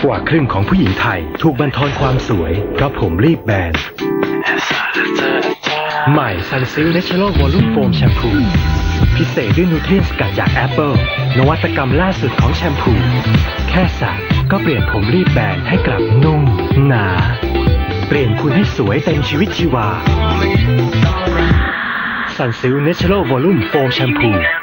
กว่าครึ่งของผู้หญิงไทยถูกบั่นทอนความสวยเพราะผมรีบแบนใหม่ Sunsilk Natural Volume Foam Shampoo พิเศษด้วยนูเทรียนสกัดจากแอปเปิลนวัตกรรมล่าสุดของแชมพูแค่สระก็เปลี่ยนผมรีบแบนให้กลับนุ่มหนาเปลี่ยนคุณให้สวยเต็มชีวิตชีวา Sunsilk Natural Volume Foam Shampoo